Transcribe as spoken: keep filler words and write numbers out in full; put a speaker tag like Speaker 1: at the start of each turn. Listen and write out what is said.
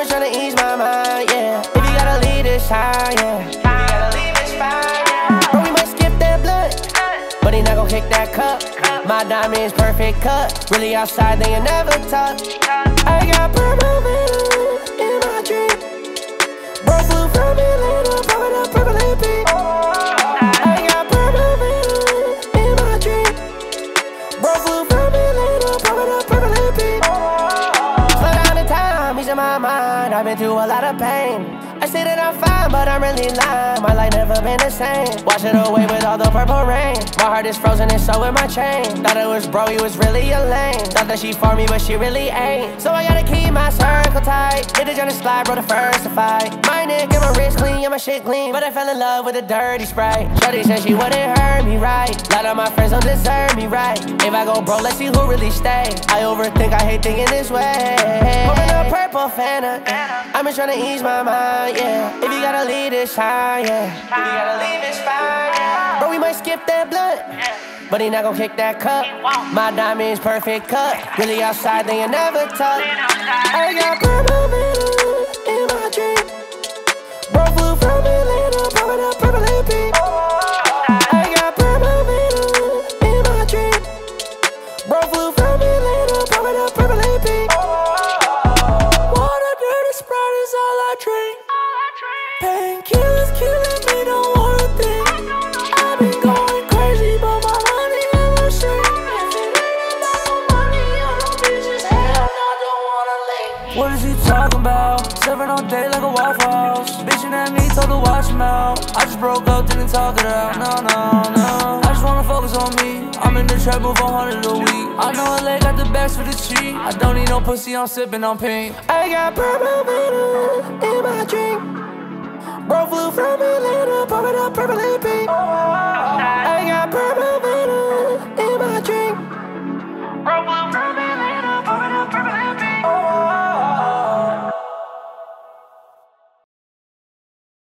Speaker 1: been tryna ease my mind, yeah. If you gotta leave this high, yeah. If you gotta leave this fine, yeah. Bro, we might skip that blood, but he not gon' kick that cup. My diamonds perfect cut. Really outside, they ain't never touch. I got purple venom in my dream. Bro flew from Atlanta, poppin' up purple A P. I got purple venom in my dream. Bro flew from Atlanta, poppin' up purple A P. Slow down the time, ease in my mind. I've been through a lot of pain. I say that I'm fine, but I'm really lying. My life never been the same. Wash it away with all the purple rain. My heart is frozen and so is my chain. Thought it was bro, he was really a lame. Thought that she for me, but she really ain't. So I gotta keep my circle tight. Hit the joint and slide, bro, the first to fight. My neck and my wrist clean, yeah, my shit clean. But I fell in love with a dirty Sprite. Shorty said she wouldn't hurt me right. A lot of my friends don't deserve me right. If I go bro, let's see who really stay. I overthink, I hate thinking this way. Pouring a purple Fanta, I've been tryna ease my mind, yeah. If you gotta leave this high, yeah. If you gotta leave this fine, yeah. Bro, we might skip that blood, but he not gon' kick that cup. My diamonds perfect cut. Really outside, they ain't never touch. I got purple venom in my dream. Bro flew from Atlanta, poppin' up purple A P. I got purple venom in my dream. Bro flew from Atlanta, poppin' up purple A P. Water, dirty Sprite is all I drink. Painkillers killing me, don't wanna think. I've been going crazy, but my money never shrink. If it ain't about no money or no bitches, hell no, don't wanna link.
Speaker 2: What is he talking about? Serving all day like a Waffle House. Bitching at me, told her watch him out. I just broke up, didn't talk it out. No, no, no. I just wanna focus on me. I'm in the trap, move a hundred a week. I know L A got the best for the cheap. I don't need no pussy, I'm sipping on pink.
Speaker 1: I got purple venom in my drink. Bro flew from Atlanta, poppin' up purple A P. I got purple venom